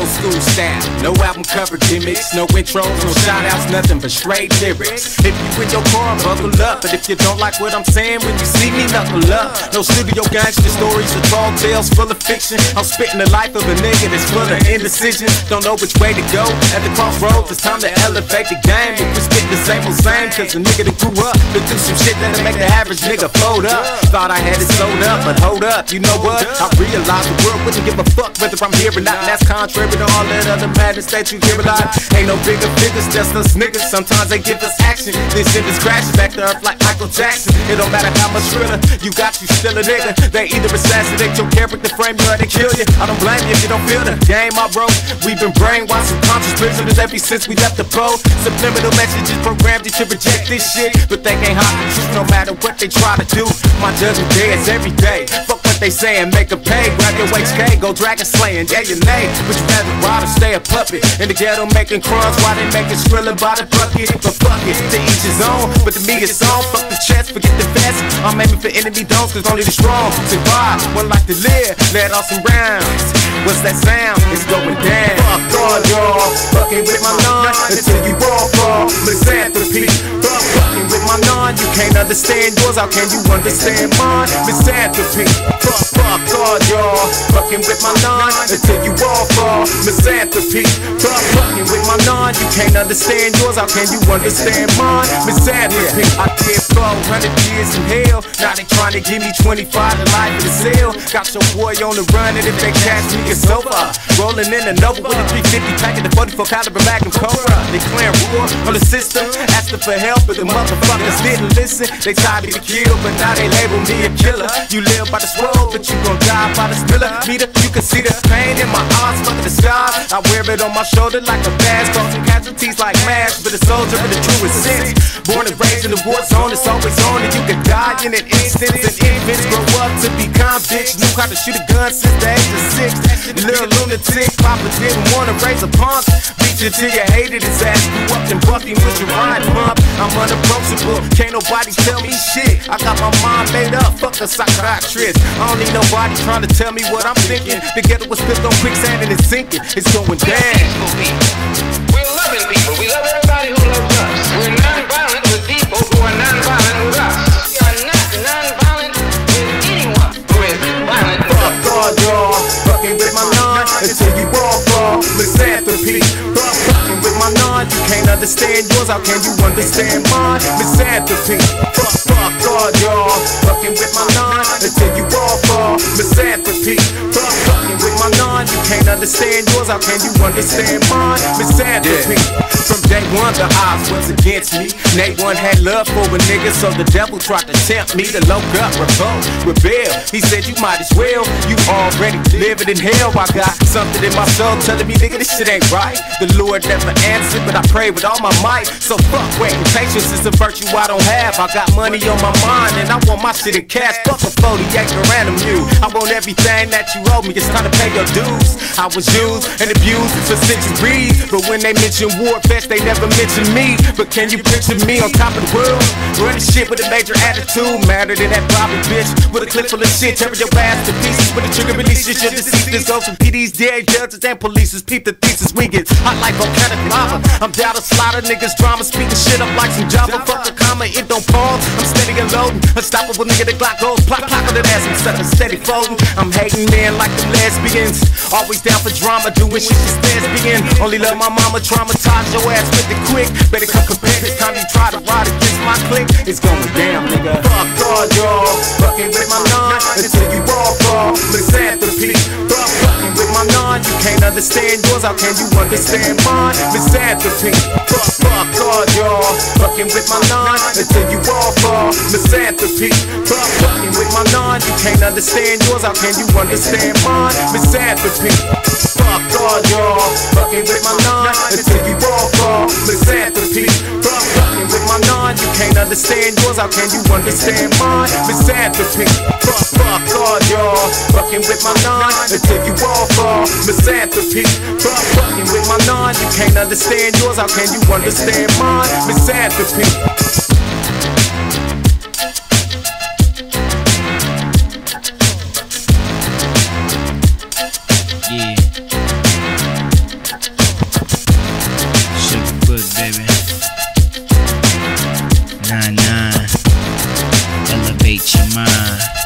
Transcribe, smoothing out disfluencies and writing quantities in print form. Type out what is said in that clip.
old school style. No album cover gimmicks, no intros, no shout outs, nothing but straight lyrics. If you in your car, buckle up. But if you don't like what I'm saying, when you see me, knuckle up. No studio gangster stories or tall tales full of fiction. I'm spitting the life of a nigga that's full of indecision. Don't know which way to go. At the crossroads, it's time to elevate the game. If we spit the same old same, cause a nigga that grew up to do some shit that'll make the average nigga fold up. Thought I had it sold up, but hold up, you know what? I realized the world wouldn't give a fuck whether I'm here or not. And that's contrary to all that other madness that you hear a lot. Ain't no bigger figures, just us niggas. Sometimes they give us action, then send us crashing back to earth like Michael Jackson. It don't matter how much realer you got, you still a nigga. They either assassinate your character, frame you, or they kill you. I don't blame you if you don't feel the game I wrote. We've been brainwashed, subconscious prisoners ever since we left the pole. Subliminal messages programmed you to reject this shit, but they can't hide the truth no matter what they try to do. My judgment day is every day. Fuck what they saying, make a pay. Grab your HK, go dragon slaying, yeah you nay. Would you rather ride or stay a puppet? In the ghetto making crumbs while they making Skrillin' by the bucket. But fuck it, to each his own. But to me it's on, fuck the chest, forget the fast. I'm aiming for enemy don'ts, cause only the strong survive. One like to live, let off some rounds. What's that sound? It's going down. Fuck all y'all, fucking with my nine until you all fall. Misanthropy. Fuck fucking with my nine, you can't understand yours, how can you understand mine? Misanthropy. Fuck all y'all, fucking with my nine until you all fall. Misanthropy. Fuck fucking with my nine, you can't understand yours, how can you understand mine? Misanthropy. I did 400 years in hell, now they trying to give me 25 to life in the cell. Got your boy on the run, and if they catch me, it's over. Rolling in a Nova with a 350 packing the 44 caliber Magnum Cobra. They declaring war on the system, asking for help, but the motherfuckers didn't listen. They tried me to kill, but now they label me a killer. You live by the swole, but you gon' die by the spiller. Meter, you can see the pain in my eyes, fucking the sky. I wear it on my shoulder like a badge, causing casualties like MASH, but a soldier in the truest sense. Born and raised in the war zone, it's always on, and you can die in an instant. And infants grow up to be convicts, knew how to shoot a gun since the age of 6. Little lunatic, Papa didn't wanna raise a punk. Beat you till you hated his ass. Grew up and bucked him with your ride pump. I'm unapproachable, can't nobody tell me shit. I got my mind made up, fuck a psychiatrist. I don't need nobody trying to tell me what I'm thinking. The ghetto was built on quicksand and it's sinking. It's going down. We're loving people, we love everybody who loves us. We're non-violent with people who are non-violent with us. We are not non-violent with anyone who is violent with us. Fuck all y'all, fucking with my nine until you all fall. Misanthropy. Fucking with my nine, you can't understand yours, how can you understand mine? Misanthropy. Fuck all y'all, fucking with my nine until you all fall. Misanthropy. Fucking with my nine, you can't understand yours, how can you understand mine? Misanthropy. From day one, the odds was against me. Day one had love for a nigga, so the devil tried to tempt me to loke up, revolt, rebel. He said you might as well, you already living in hell. I got something in my soul telling me, nigga, this shit ain't right. The Lord never answered, but I pray with all my might. So fuck waiting, patience is a virtue I don't have. I got money on my mind and I want my shit in cash. Fuck a 40-acre random mule. I want everything that you owe me, it's time to pay your dues. I was used and abused for centuries, but when they mention war fest, they never mention me. But can you picture me on top of the world, running shit with a major attitude, madder than that Bobby bitch with a clip full of shit, tearing your ass to pieces. When the trigger releases your deceased, this goes from PDs, DA, judges, and police. Peep the thesis, we get hot like volcanic lava. I'm down to slaughter niggas, drama, speaking shit up like some Java. Fuck the comma, it don't pause. I'm steady and loading, unstoppable nigga. The Glock goes plot on that ass. I'm sucking steady folding. I'm hating men like them lesbians, always down for drama, doing shit just lesbian. Only love my mama, traumatize your ass with it quick. Better come prepared this time you try to ride against my clique. It's going down, nigga. Fuck all y'all, fucking with my nine until you all fall. Misanthropy. Fucking with my nine, you can't understand yours, how can you understand mine? Misanthropy. Fuck all y'all, fucking with my nine until you all fall. Misanthropy. Fucking with my nine, you can't understand yours, how can you understand mine? Misanthropy. Fuck all y'all, fucking with my nine until you all fall. Misanthropy. Fucking with my nine, you can't understand yours, how can you understand mine? Misanthropy. Fuck all y'all, fucking with my nine until you all fall. Misanthropy. Fucking with my nine, you can't understand yours, how can you understand mine? Misanthropy. elevate your mind.